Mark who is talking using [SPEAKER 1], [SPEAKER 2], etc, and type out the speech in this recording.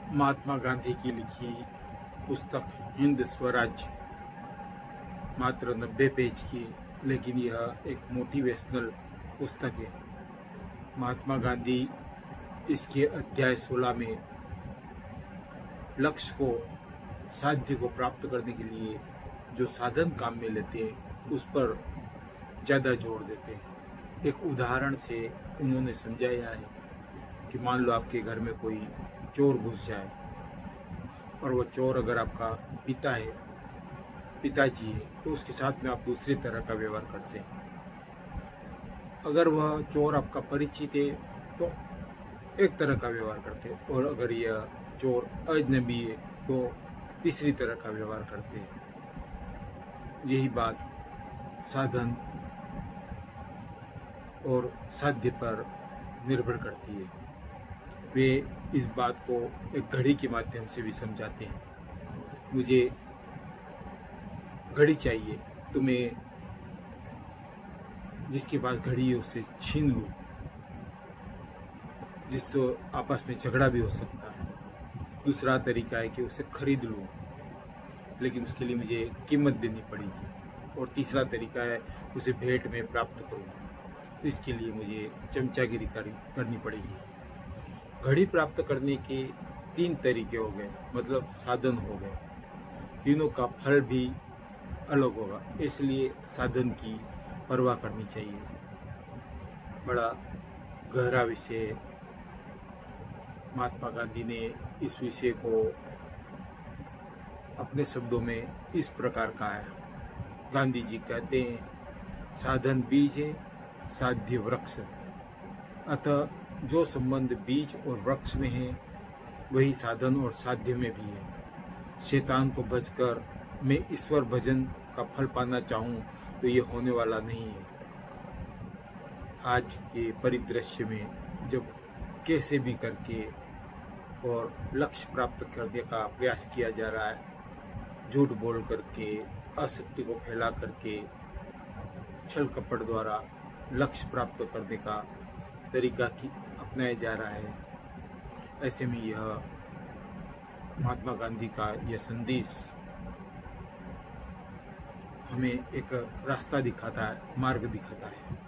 [SPEAKER 1] महात्मा गांधी की लिखी पुस्तक हिंद स्वराज मात्र 90 पेज की है, लेकिन यह एक मोटिवेशनल पुस्तक है। महात्मा गांधी इसके अध्याय 16 में लक्ष्य को, साध्य को प्राप्त करने के लिए जो साधन काम में लेते हैं उस पर ज़्यादा जोर देते हैं। एक उदाहरण से उन्होंने समझाया है कि मान लो आपके घर में कोई चोर घुस जाए और वो चोर अगर आपका पिताजी है तो उसके साथ में आप दूसरी तरह का व्यवहार करते हैं। अगर वह चोर आपका परिचित है तो एक तरह का व्यवहार करते हैं, और अगर यह चोर अजनबी है तो तीसरी तरह का व्यवहार करते हैं। यही बात साधन और साध्य पर निर्भर करती है। वे इस बात को एक घड़ी के माध्यम से भी समझाते हैं। मुझे घड़ी चाहिए तो मैं जिसके पास घड़ी है उससे छीन लूँ, जिससे आपस में झगड़ा भी हो सकता है। दूसरा तरीका है कि उसे खरीद लूँ, लेकिन उसके लिए मुझे कीमत देनी पड़ेगी। और तीसरा तरीका है उसे भेंट में प्राप्त करूँ, तो इसके लिए मुझे चमचागिरी करनी पड़ेगी। घड़ी प्राप्त करने के 3 तरीके हो गए, मतलब साधन हो गए। तीनों का फल भी अलग होगा, इसलिए साधन की परवाह करनी चाहिए। बड़ा गहरा विषय। महात्मा गांधी ने इस विषय को अपने शब्दों में इस प्रकार कहा है। गांधी जी कहते हैं, साधन बीज है, साध्य वृक्ष। अतः जो संबंध बीज और वृक्ष में है वही साधन और साध्य में भी है। शैतान को बचकर मैं ईश्वर भजन का फल पाना चाहूँ तो ये होने वाला नहीं है। आज के परिदृश्य में जब कैसे भी करके और लक्ष्य प्राप्त करने का प्रयास किया जा रहा है, झूठ बोल करके, असत्य को फैला करके, छल कपट द्वारा लक्ष्य प्राप्त करने का तरीका अपनाया जा रहा है। ऐसे में यह महात्मा गांधी का यह संदेश हमें एक रास्ता दिखाता है, मार्ग दिखाता है।